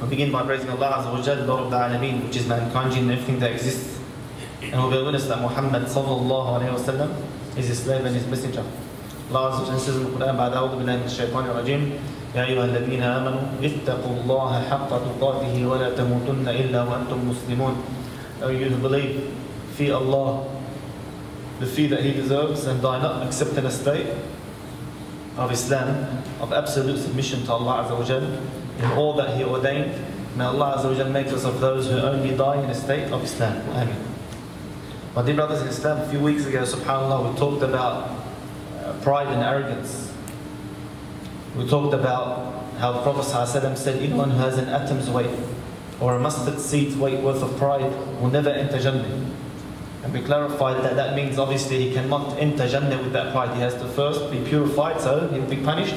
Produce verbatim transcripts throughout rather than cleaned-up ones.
We begin by praising Allah Azza wa Jalla, Lord of the Alameen, which is mankind, jinn, and everything that exists. And we'll bear witness that Muhammad sallallahu alayhi wa sallam is his slave and his messenger. Allah Azza wa Jalla says in the Quran, بعد أعوذ بالله من الشيطان الرجيم يا أيها الذين آمنوا اتقوا الله حق تقاته ولا تموتن إلا وأنتم مسلمون. O you who believe, fear Allah, the fear that He deserves, and die not except in a state of Islam, of absolute submission to Allah Azza wa Jalla in all that He ordained. May Allah Azza wa Jalla make us of those who only die in a state of Islam. Ameen. My dear brothers in Islam, a few weeks ago, subhanAllah, we talked about uh, pride and arrogance. We talked about how the Prophet ﷺ said, anyone who has an atom's weight or a mustard seed's weight worth of pride will never enter Jannah. And we clarified that that means obviously he cannot enter Jannah with that pride. He has to first be purified, so he'll be punished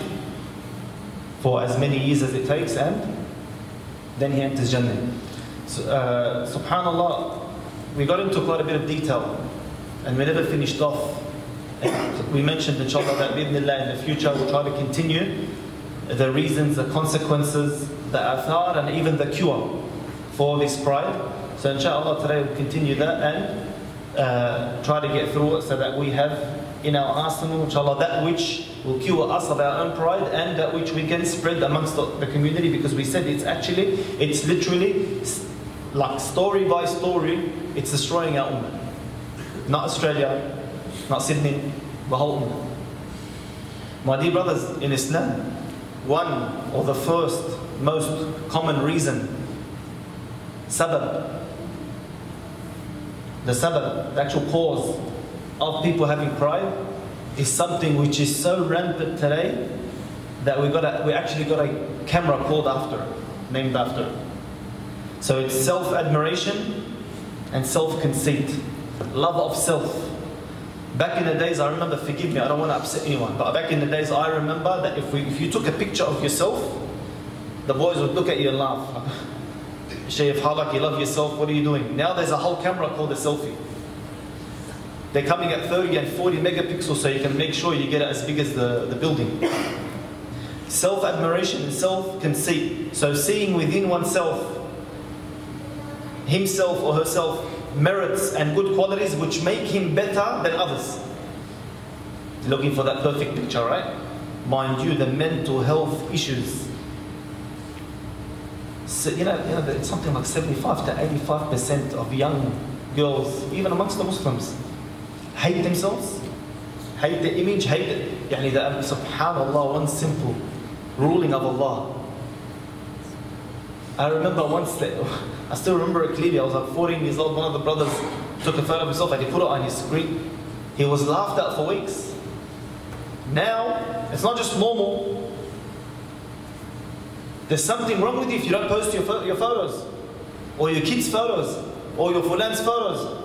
for as many years as it takes, and then he enters Jannah. So, uh, subhanAllah, we got into quite a bit of detail and we never finished off. And we mentioned inshallah that bi'idhnillah in the future we'll try to continue the reasons, the consequences, the athar, and even the cure for this pride. So inshallah today we'll continue that and uh, try to get through it so that we have in our arsenal inshallah that which will cure us of our own pride and that which we can spread amongst the, the community, because we said it's actually, it's literally like story by story, it's destroying our ummah. Not Australia, not Sydney, the whole ummah. My dear brothers in Islam, one or the first most common reason, sabab, the sabab, the actual cause of people having pride, is something which is so rampant today that we got a, we actually got a camera called after it, named after it. So it's self-admiration and self-conceit, love of self. Back in the days, I remember, forgive me, I don't want to upset anyone, but back in the days I remember that if, we, if you took a picture of yourself, the boys would look at you and laugh. Shaykh Halak, you love yourself, what are you doing? Now there's a whole camera called a selfie. They're coming at thirty and forty megapixels so you can make sure you get it as big as the, the building. Self-admiration and self-conceit. So seeing within oneself, himself or herself, merits and good qualities which make him better than others. Looking for that perfect picture, right? Mind you, the mental health issues. So, you know, you know, it's something like seventy-five to eighty-five percent of young girls, even amongst the Muslims, hate themselves, hate their image, hate it. Yani the, subhanallah, one simple ruling of Allah. I remember once, that, I still remember it clearly, I was like fourteen years old, one of the brothers took a photo of himself and he put it on his screen. He was laughed at for weeks. Now, it's not just normal. There's something wrong with you if you don't post your, your photos, or your kids' photos, or your fulan's photos.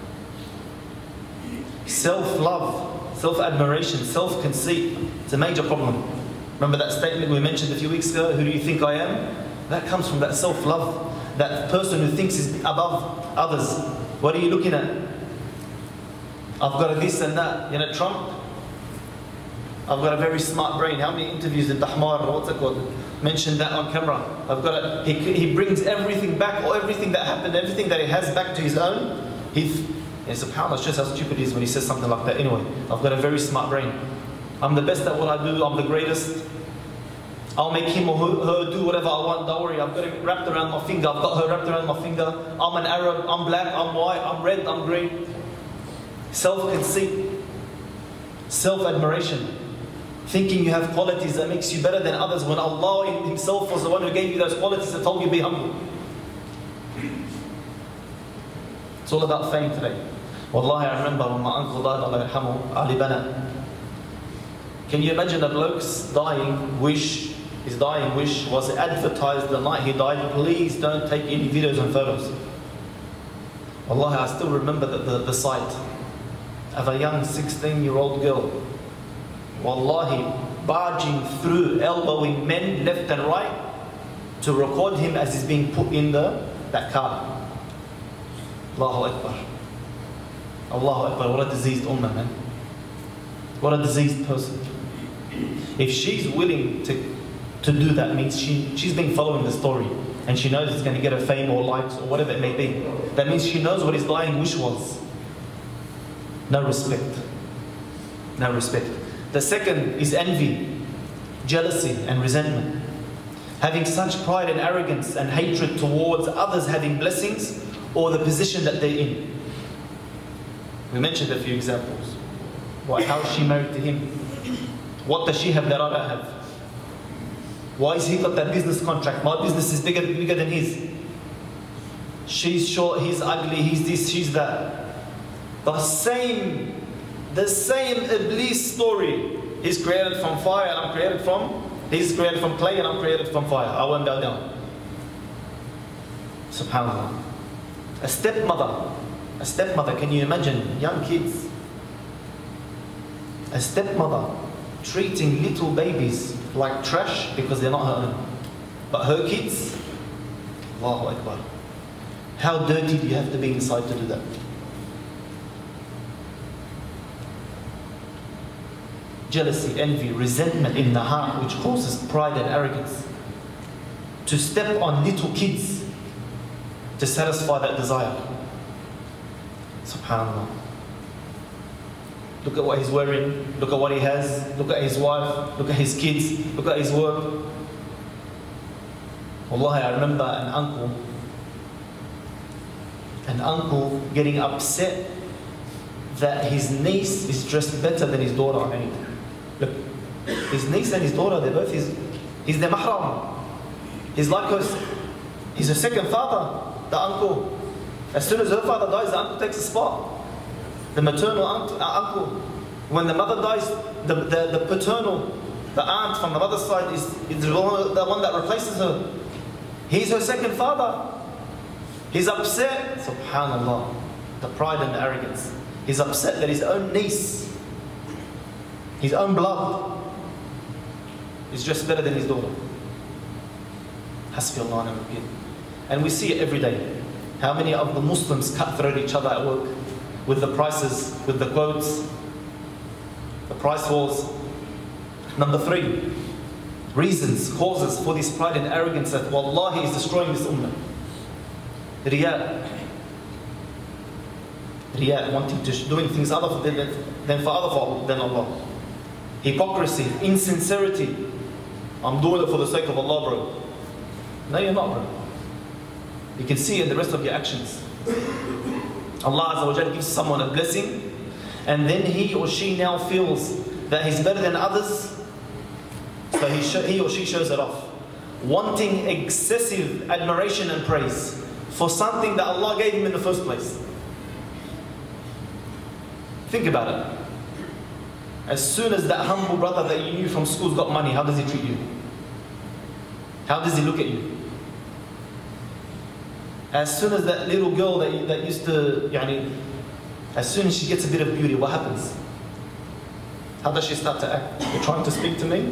Self-love, self-admiration, self-conceit, it's a major problem. Remember that statement we mentioned a few weeks ago, who do you think I am? That comes from that self-love, that person who thinks is above others. What are you looking at? I've got a this and that. You know, Trump, I've got a very smart brain. How many interviews did Dahmar, what's it called, mentioned that on camera? I've got a, he, he brings everything back, or everything that happened, everything that he has back to his own. He, and subhanAllah, just how stupid he is when he says something like that. Anyway, I've got a very smart brain. I'm the best at what I do, I'm the greatest. I'll make him or her do whatever I want, don't worry, I've got it wrapped around my finger, I've got her wrapped around my finger. I'm an Arab, I'm black, I'm white, I'm red, I'm green. Self-conceit, self-admiration. Thinking you have qualities that makes you better than others when Allah Himself was the one who gave you those qualities and told you be humble. It's all about fame today. Wallahi, I remember when my uncle died, Allah yarhamu, Ali Bana. Can you imagine a bloke's dying wish, his dying wish was advertised the night he died, please don't take any videos and photos. Wallahi, I still remember the, the, the sight of a young sixteen year old girl, wallahi, barging through, elbowing men left and right to record him as he's being put in the, that car. Allahu Akbar. Allahu Akbar, what a diseased ummah, man. What a diseased person. If she's willing to, to do that means she, she's been following the story and she knows it's going to get her fame or likes or whatever it may be. That means she knows what his dying wish was. No respect. No respect. The second is envy, jealousy and resentment. Having such pride and arrogance and hatred towards others having blessings or the position that they're in. We mentioned a few examples. Why, how is she married to him? What does she have that I don't have? Why has he got that business contract? My business is bigger, bigger than his. She's short, he's ugly, he's this, she's that. The same, the same Iblis story. He's created from fire and I'm created from, he's created from clay and I'm created from fire. I won't bow down. SubhanAllah. A stepmother. A stepmother, can you imagine? Young kids. A stepmother treating little babies like trash because they're not her own. But her kids, Allahu Akbar. How dirty do you have to be inside to do that? Jealousy, envy, resentment in the heart, which causes pride and arrogance. To step on little kids to satisfy that desire. SubhanAllah. Look at what he's wearing, look at what he has, look at his wife, look at his kids, look at his work. Wallahi, I remember an uncle, an uncle getting upset that his niece is dressed better than his daughter. Look, his niece and his daughter, they're both his, he's their mahram. He's like her, he's her second father, the uncle. As soon as her father dies, the uncle takes a spot. The maternal aunt, uh, uncle. When the mother dies, the, the, the paternal, the aunt from the mother's side is, is the, one, the one that replaces her. He's her second father. He's upset. SubhanAllah. The pride and the arrogance. He's upset that his own niece, his own blood, is just better than his daughter. Hasbi Allah ni'mal wakeel. And we see it every day. How many of the Muslims cutthroat each other at work with the prices, with the quotes, the price wars. Number three, reasons, causes for this pride and arrogance that wallahi is destroying this ummah. Riyā. Riyā, wanting to, doing things other than, than for other than Allah. Hypocrisy, insincerity. I'm doing it for the sake of Allah, bro. No, you're not, bro. You can see in the rest of your actions. Allah Azza wa Jalla gives someone a blessing, and then he or she now feels that he's better than others, so he, he or she shows it off. Wanting excessive admiration and praise for something that Allah gave him in the first place. Think about it. As soon as that humble brother that you knew from school got money, how does he treat you? How does he look at you? As soon as that little girl that, that used to, yani, as soon as she gets a bit of beauty, what happens? How does she start to act? You're trying to speak to me?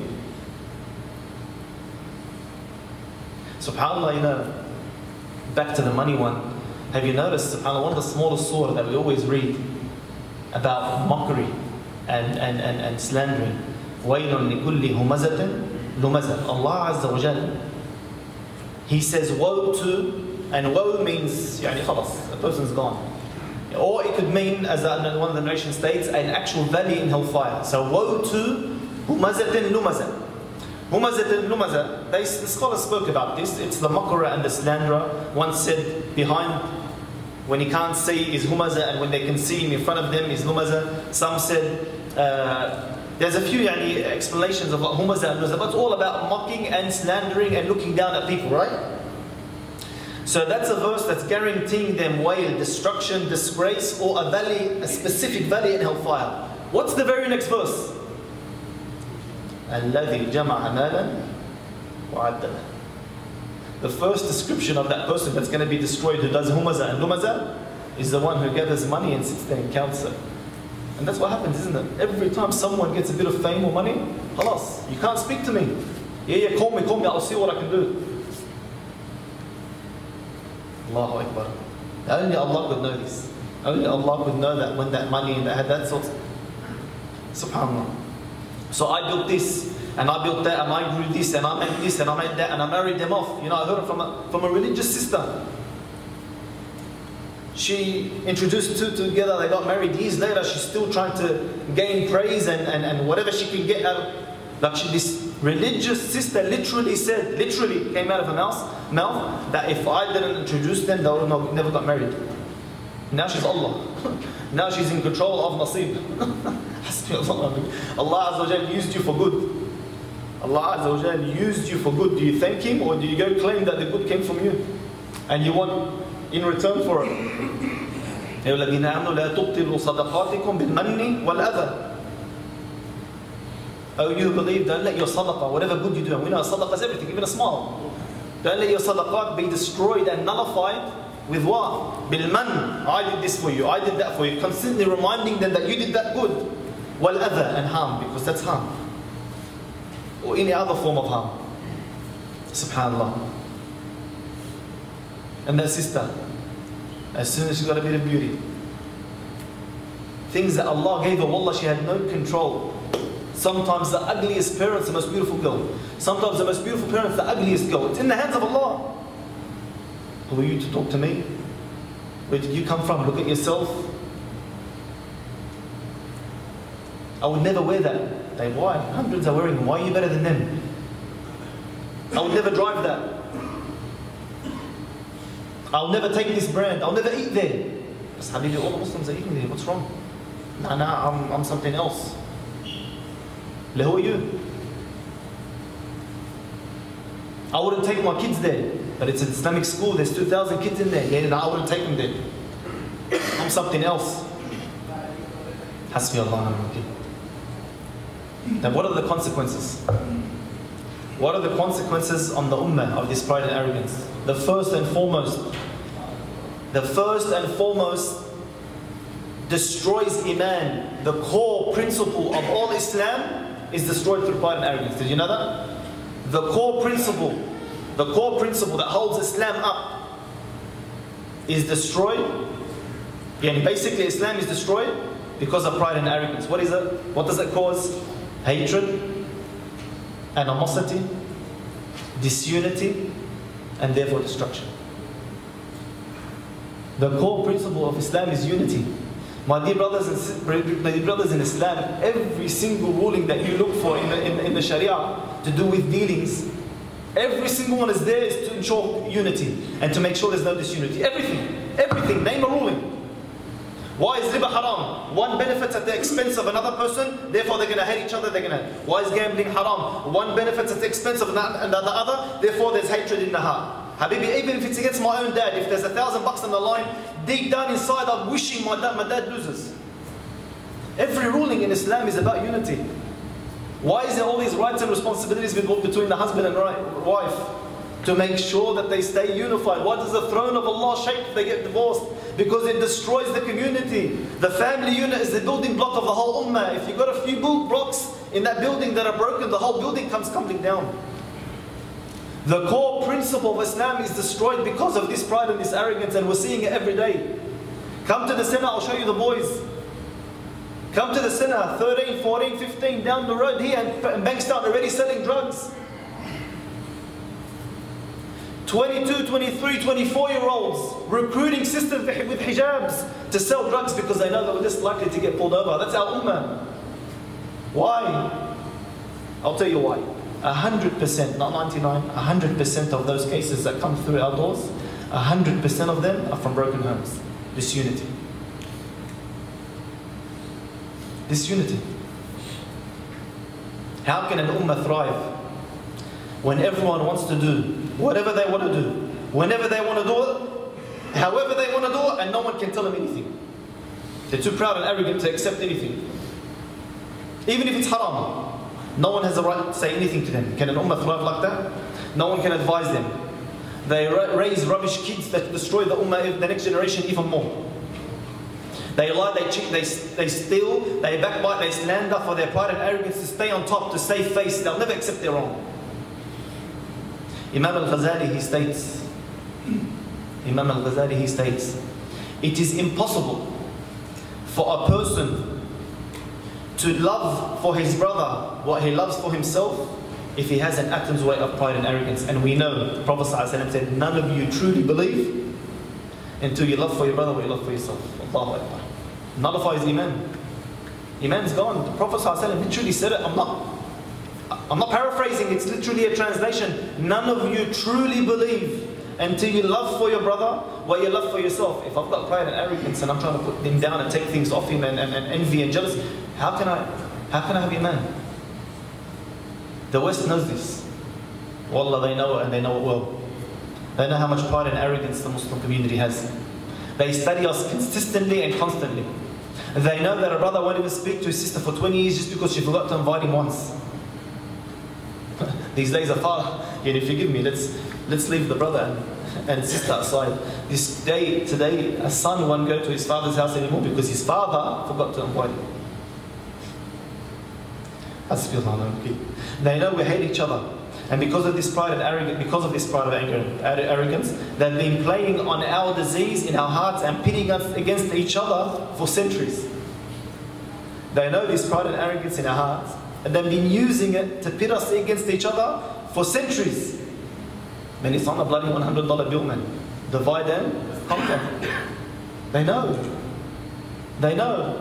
SubhanAllah, you know, back to the money one. Have you noticed, SubhanAllah, one of the smallest surah that we always read about mockery and, and, and, and slandering. وَيْلٌ لِكُلِّ هُمَزَةٍ لُمَزَةٍ. Allah Azza wa Jalla, He says woe to, and woe means, yani khalas, a person's gone. Or it could mean, as one of the narration states, an actual valley in hellfire. So woe to humazatin lumazah. Humazatin lumazah, they, the scholars spoke about this. It's the makra and the slanderer. One said behind, when he can't see is humazah, and when they can see him in front of them is lumazah. Some said, uh, there's a few yani, explanations of what humazah and lumazah, but it's all about mocking and slandering and looking down at people, right? So that's a verse that's guaranteeing them wail, destruction, disgrace, or a valley, a specific valley in hellfire. What's the very next verse? الَّذِي جَمَعَ مَالًا وَعَدَّهُ. The first description of that person that's going to be destroyed who does humazah and lumazah is the one who gathers money and sits there and counts it. And that's what happens, isn't it? Every time someone gets a bit of fame or money, halas, you can't speak to me. Yeah, yeah, call me, call me, I'll see what I can do. Allahu Akbar. Only Allah could know this. Only Allah could know that when that money and that had that sort of... SubhanAllah. So I built this and I built that, and I grew this, and I made this, and I made that, and I married them off. You know, I heard it from a, from a religious sister. She introduced two together, they got married years later, she's still trying to gain praise and, and, and whatever she can get out of. Like she, this religious sister literally said, literally came out of her mouth, mouth that if I didn't introduce them, they would have never got married. Now she's Allah. Now she's in control of Nasib. Allah Azza wa Jal used you for good. Allah Azza wa Jal used you for good. Do you thank Him, or do you go claim that the good came from you? And you want in return for it. يا الذين آمنوا لا تبطلوا صدقاتكم بالمن والأذى. Oh, you believe, don't let your sadaqah, whatever good you do, and we know sadaqah is everything, even a smile. Don't let your sadaqat be destroyed and nullified with what? Bilman. I did this for you, I did that for you. Constantly reminding them that you did that good. Wal adha, and harm, because that's harm. Or any other form of harm. Subhanallah. And that sister, as soon as she got a bit of beauty, things that Allah gave her, wallah, she had no control. Sometimes the ugliest parents, the most beautiful girl. Sometimes the most beautiful parents, the ugliest girl. It's in the hands of Allah. Who are you to talk to me? Where did you come from? Look at yourself. I would never wear that. They, why? Hundreds are wearing them. Why are you better than them? I would never drive that. I'll never take this brand. I'll never eat there. Because Habibi, all the Muslims are eating there. What's wrong? Nah, nah, I'm, I'm something else. Who are you? I wouldn't take my kids there. But it's an Islamic school. There's two thousand kids in there. Yeah, no, I wouldn't take them there. I'm something else. Hasbi Allah wa ni'mal wakeel. Then what are the consequences? What are the consequences on the ummah of this pride and arrogance? The first and foremost, the first and foremost destroys Iman. The core principle of all Islam is destroyed through pride and arrogance. Did you know that? The core principle, the core principle that holds Islam up is destroyed. Yeah, basically Islam is destroyed because of pride and arrogance. What is it? What does it cause? Hatred, animosity, disunity, and therefore destruction. The core principle of Islam is unity. My dear brothers and my dear brothers in Islam, every single ruling that you look for in the, in, in the Sharia to do with dealings, every single one is there is to ensure unity and to make sure there's no disunity. Everything, everything, name a ruling. Why is riba haram? One benefits at the expense of another person, therefore they're going to hate each other, they're going to. Why is gambling haram? One benefits at the expense of another, the other, therefore there's hatred in the heart. Habibi, even if it's against my own dad, if there's a thousand bucks on the line, deep down inside I'm wishing my dad, my dad loses. Every ruling in Islam is about unity. Why is there all these rights and responsibilities involved between the husband and wife? To make sure that they stay unified. Why does the throne of Allah shake if they get divorced? Because it destroys the community. The family unit is the building block of the whole ummah. If you've got a few blocks in that building that are broken, the whole building comes tumbling down. The core principle of Islam is destroyed because of this pride and this arrogance, and we're seeing it every day. Come to the center, I'll show you the boys. Come to the center, thirteen, fourteen, fifteen, down the road here, and Bankstown already selling drugs. twenty-two, twenty-three, twenty-four year olds recruiting sisters with hijabs to sell drugs because they know that we're just likely to get pulled over. That's our ummah. Why? I'll tell you why. A hundred percent, not ninety-nine, a hundred percent of those cases that come through our doors, a hundred percent of them are from broken homes. Disunity. Disunity. How can an ummah thrive when everyone wants to do whatever they want to do, whenever they want to do it, however they want to do it, and no one can tell them anything? They're too proud and arrogant to accept anything. Even if it's haram, no one has the right to say anything to them. Can an ummah thrive like that? No one can advise them. They raise rubbish kids that destroy the ummah, the next generation even more. They lie, they cheat, they, they steal, they backbite, they slander for their pride and arrogance to stay on top, to save face. They'll never accept their wrong. Imam al-Ghazali, he states, Imam al-Ghazali, he states, it is impossible for a person to love for his brother what he loves for himself if he has an atom's weight of pride and arrogance. And we know the Prophet ﷺ said, none of you truly believe until you love for your brother what you love for yourself. Allahu Akbar. Nullifies Iman. Iman's gone. The Prophet ﷺ literally said it. I'm not, I'm not paraphrasing, it's literally a translation. None of you truly believe until you love for your brother what you love for yourself. If I've got pride and arrogance and I'm trying to put him down and take things off him and, and, and envy and jealousy, how can I, how can I have Iman? The West knows this. Wallah, they know it and they know it well. They know how much pride and arrogance the Muslim community has. They study us consistently and constantly. They know that a brother won't even speak to his sister for twenty years just because she forgot to invite him once. These days are far. You know, forgive me, let's, let's leave the brother and, and sister aside. This day, today, a son won't go to his father's house anymore because his father forgot to invite him. They know we hate each other. And because of this pride and arrogance, because of this pride of anger, arrogance, they've been playing on our disease in our hearts and pitting us against each other for centuries. They know this pride and arrogance in our hearts, and they've been using it to pit us against each other for centuries. Man, it's on a bloody one hundred dollar bill, man. Divide and conquer. They know. They know.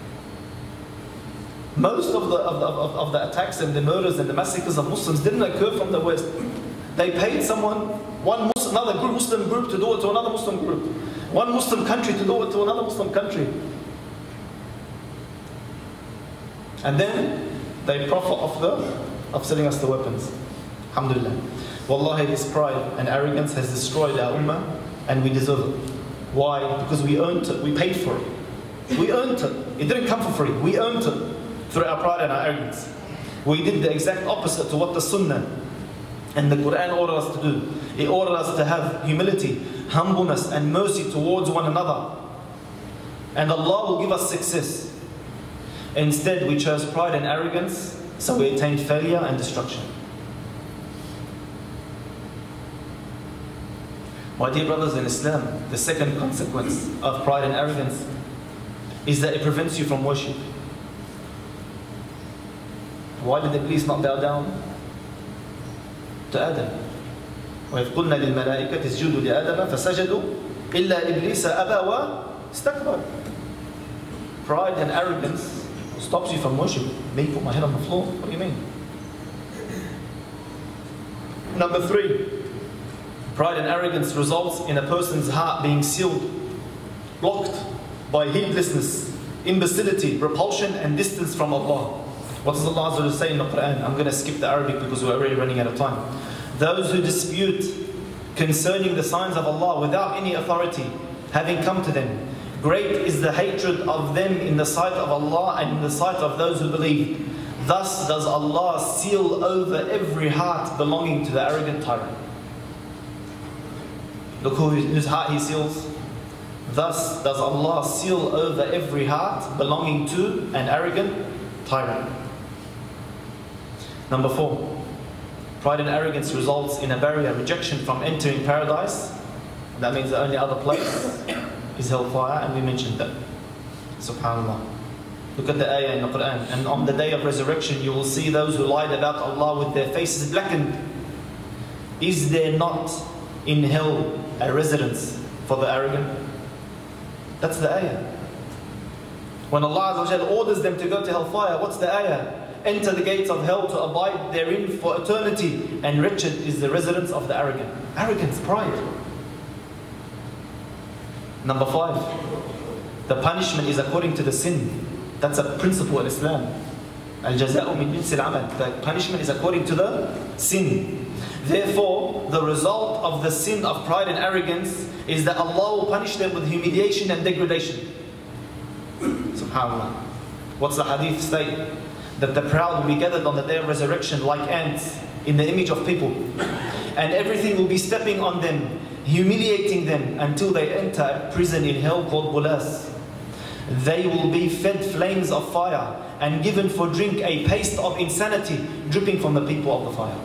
Most of the, of, the, of, of the attacks and the murders and the massacres of Muslims didn't occur from the West. They paid someone, one Muslim, another group, Muslim group to do it to another Muslim group. One Muslim country to do it to another Muslim country. And then they profit off the, of selling us the weapons. Alhamdulillah. Wallahi, this pride and arrogance has destroyed our ummah and we deserve it. Why? Because we earned it, we paid for it. We earned it. It didn't come for free, we earned it. Through our pride and our arrogance. We did the exact opposite to what the Sunnah and the Quran ordered us to do. It ordered us to have humility, humbleness and mercy towards one another. And Allah will give us success. Instead, we chose pride and arrogance, so we attained failure and destruction. My dear brothers in Islam, the second consequence of pride and arrogance is that it prevents you from worship. Why did Iblis not bow down to Adam? وَإِذْ قُلْنَا لِلْمَلَائِكَةِ اسْجُدُوا لِآدَمَ فَسَجَدُوا إِلَّا إِبْلِيسَ أَبَى وَاسْتَكْبَرَ. Pride and arrogance stops you from worship. Me put my head on the floor? What do you mean? Number three, pride and arrogance results in a person's heart being sealed, blocked by heedlessness, imbecility, repulsion and distance from Allah. What does Allah Azza wa Jalla say in the Quran? I'm going to skip the Arabic because we're already running out of time. Those who dispute concerning the signs of Allah without any authority having come to them, great is the hatred of them in the sight of Allah and in the sight of those who believe. Thus does Allah seal over every heart belonging to the arrogant tyrant. Look who, whose heart He seals. Thus does Allah seal over every heart belonging to an arrogant tyrant. Number four, pride and arrogance results in a barrier, rejection from entering paradise. That means the only other place is hellfire, and we mentioned that. Subhanallah. Look at the ayah in the Quran. And on the day of resurrection, you will see those who lied about Allah with their faces blackened. Is there not in hell a residence for the arrogant? That's the ayah. When Allah Azza wa Jalla orders them to go to hellfire, what's the ayah? Enter the gates of hell to abide therein for eternity, and wretched is the residence of the arrogant. Arrogance, pride. Number five, the punishment is according to the sin. That's a principle in Islam. Al-jaza'u min jinsil amal. The punishment is according to the sin. Therefore, the result of the sin of pride and arrogance is that Allah will punish them with humiliation and degradation. SubhanAllah. What's the hadith state? That the proud will be gathered on the day of resurrection like ants in the image of people. And everything will be stepping on them, humiliating them until they enter a prison in hell called Bulas. They will be fed flames of fire and given for drink a paste of insanity dripping from the people of the fire.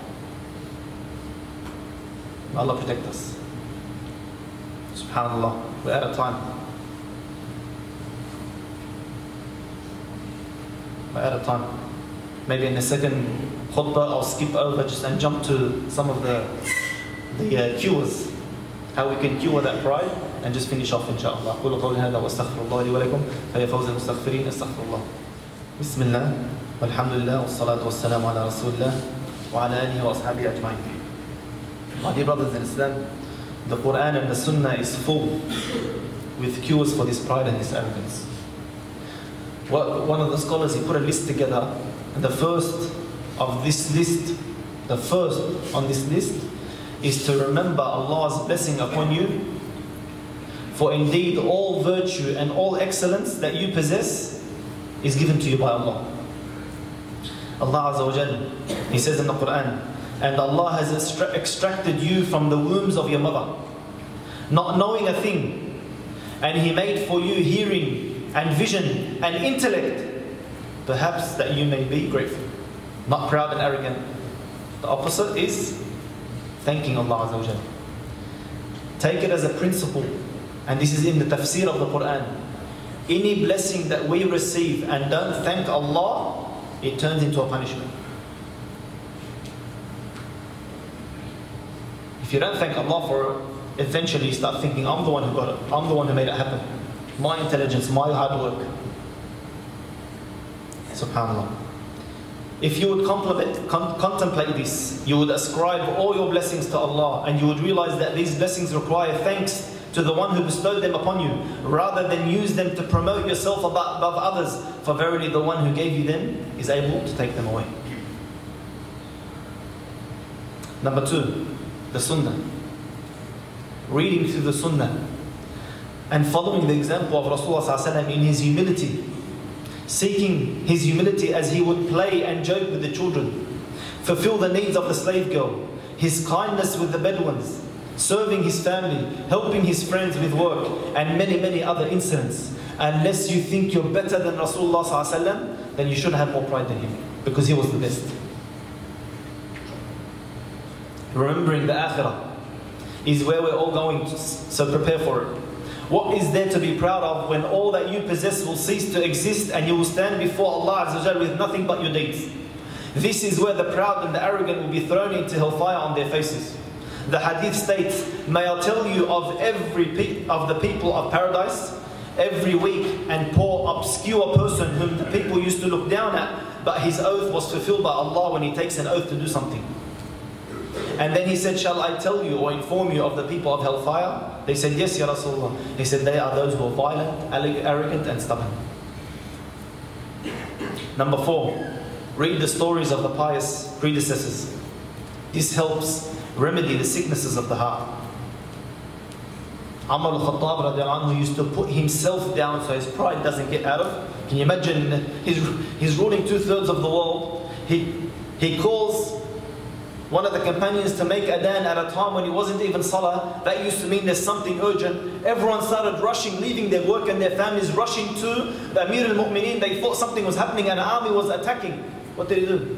May Allah protect us. SubhanAllah. We're out of time. We're out of time. Maybe in the second khutbah I'll skip over just and jump to some of the the uh, cures, how we can cure that pride, and just finish off inshallah. أقول قولي هذا وأستغفر الله لي ولكم فيا فوز المستغفرين استغفر الله. بسم الله والحمد لله والصلاة والسلام على رسول الله وعلى آله وأصحابه أجمعين. My dear brothers and sisters, the Quran and the Sunnah is full with cures for this pride and this arrogance. Well, one of the scholars, he put a list together, and the first of this list, the first on this list, is to remember Allah's blessing upon you. For indeed all virtue and all excellence that you possess is given to you by Allah. Allah Azza wa Jal, He says in the Quran, and Allah has extra extracted you from the wombs of your mother, not knowing a thing, and He made for you hearing and vision and intellect, perhaps that you may be grateful, not proud and arrogant. The opposite is thanking Allah Azza wa Jal. Take it as a principle, and this is in the tafsir of the Quran. Any blessing that we receive and don't thank Allah, it turns into a punishment. If you don't thank Allah for it, eventually you start thinking, I'm the one who got it, I'm the one who made it happen. My intelligence, my hard work. SubhanAllah. If you would compliment, con contemplate this, you would ascribe all your blessings to Allah, and you would realize that these blessings require thanks to the one who bestowed them upon you, rather than use them to promote yourself above, above others, for verily the one who gave you them is able to take them away. Number two, the Sunnah. Reading through the Sunnah and following the example of Rasulullah in his humility, seeking his humility as he would play and joke with the children, fulfill the needs of the slave girl, his kindness with the Bedouins, serving his family, helping his friends with work, and many, many other incidents. Unless you think you're better than Rasulullah, then you should have more pride than him, because he was the best. Remembering the Akhirah is where we're all going, to, so prepare for it. What is there to be proud of when all that you possess will cease to exist and you will stand before Allah Azza wa Jal with nothing but your deeds? This is where the proud and the arrogant will be thrown into hellfire on their faces. The hadith states, may I tell you of every pe of the people of paradise, every weak and poor obscure person whom the people used to look down at, but his oath was fulfilled by Allah when he takes an oath to do something. And then he said, shall I tell you or inform you of the people of hellfire? They said, yes, Ya Rasulullah. He said, they are those who are violent, arrogant and stubborn. Number four, read the stories of the pious predecessors. This helps remedy the sicknesses of the heart. Umar al-Khattab radiallahu anhu used to put himself down so his pride doesn't get out of. Can you imagine? He's, he's ruling two-thirds of the world. He, he calls one of the companions to make adhan at a time when it wasn't even salah. That used to mean there's something urgent. Everyone started rushing, leaving their work and their families, rushing to the Amir al-Mu'mineen. They thought something was happening and an army was attacking. What did he do?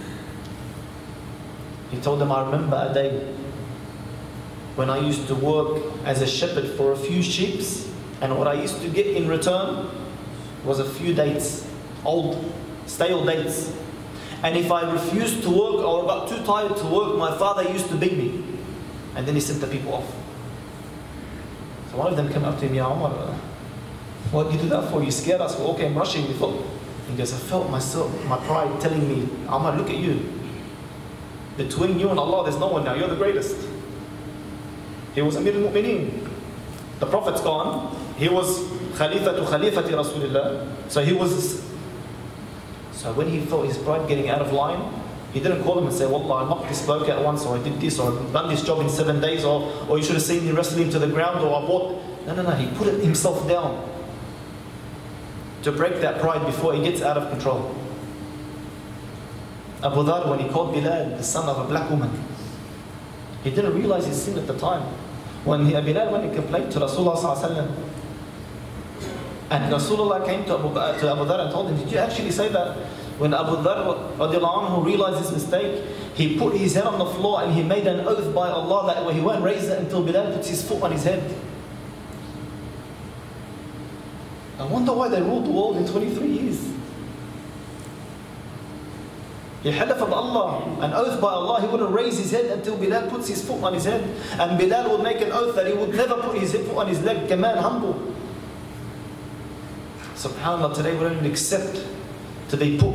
He told them, I remember a day when I used to work as a shepherd for a few sheep, and what I used to get in return was a few dates, old, stale dates. And if I refused to work or got too tired to work, my father used to beat me. And then he sent the people off. So one of them came up to him, Ya Umar, what did you do that for? You scared us. We all came rushing. We thought. He goes, I felt myself, my pride telling me, Umar, look at you. Between you and Allah, there's no one now. You're the greatest. He was Amir al-Mu'mineen. The Prophet's gone. He was Khalifa to Khalifati Rasulullah. So he was... So when he felt his pride getting out of line, he didn't call him and say, Wallah, I knocked this bloke out once, or I did this, or I've done this job in seven days, or, or you should have seen me wrestle him to the ground, or I bought... No, no, no. He put it himself down to break that pride before he gets out of control. Abu Dhar, when he called Bilal, the son of a black woman, he didn't realize his sin at the time. When he, Bilal went and complained to Rasulullah sallallahu alaihi wasallam, and Rasulullah came to Abu, to Abu Dhar and told him, did you actually say that? When Abu Dhar radiallahu anhu realized his mistake, he put his head on the floor and he made an oath by Allah that he won't raise it until Bilal puts his foot on his head. I wonder why they ruled the world in twenty-three years. He halaf by Allah, an oath by Allah, he wouldn't raise his head until Bilal puts his foot on his head. And Bilal would make an oath that he would never put his foot on his leg. Kaman, humble. SubhanAllah, today we don't even accept to be put.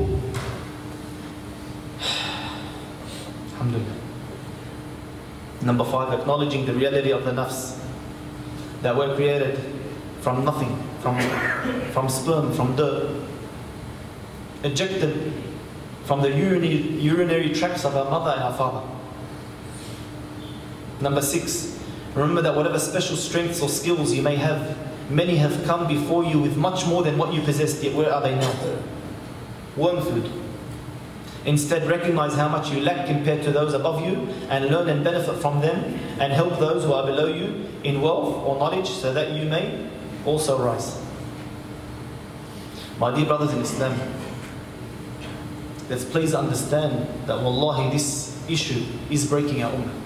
Alhamdulillah. Number five, acknowledging the reality of the nafs. That we're created from nothing, from, from sperm, from dirt. Ejected from the urinary, urinary tracts of our mother and our father. Number six, remember that whatever special strengths or skills you may have, many have come before you with much more than what you possessed, yet where are they now? Worm food. Instead, recognize how much you lack compared to those above you, and learn and benefit from them, and help those who are below you in wealth or knowledge, so that you may also rise. My dear brothers in Islam, let's please understand that wallahi, this issue is breaking our ummah.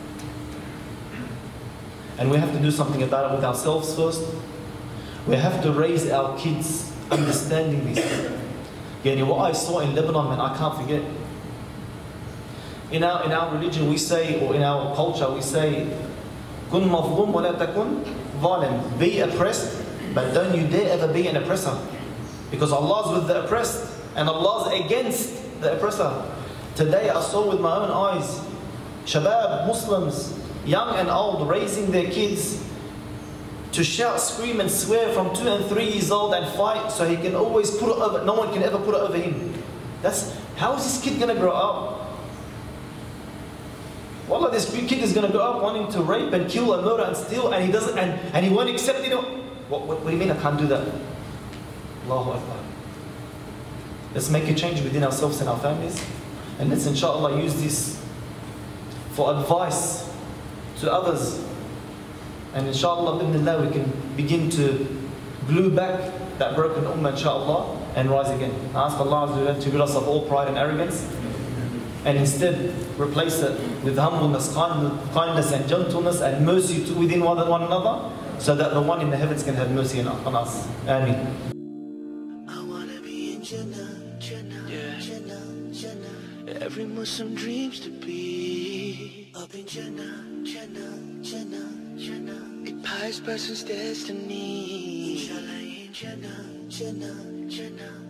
And we have to do something about it with ourselves first. We have to raise our kids understanding this. Yani what I saw in Lebanon, man, I can't forget. In our, in our religion we say, or in our culture we say, Kun mazlum wa la takun zalim. Be oppressed, but don't you dare ever be an oppressor. Because Allah's with the oppressed, and Allah's against the oppressor. Today I saw with my own eyes, Shabab, Muslims, young and old, raising their kids to shout, scream and swear from two and three years old and fight so he can always put it over, no one can ever put it over him. That's, how is this kid going to grow up? Wallah, this kid is going to grow up wanting to rape and kill and murder and steal, and he doesn't, and, and he won't accept it. What, what, what do you mean I can't do that? Allahu Akbar. Let's make a change within ourselves and our families, and let's inshallah use this for advice to others. And inshallah, bismillah, we can begin to glue back that broken ummah, inshallah, and rise again. I ask Allah to rid us of all pride and arrogance, and instead replace it with humbleness, kindness and gentleness and mercy to within one, one another, so that the one in the heavens can have mercy on us. Ameen. I wanna be in Jannah, Jannah, yeah. Jannah, Jannah. Every Muslim dreams to be up in Jannah, Jannah, Jannah. A pious person's destiny. Inshallah in Jannah, Jannah, Jannah.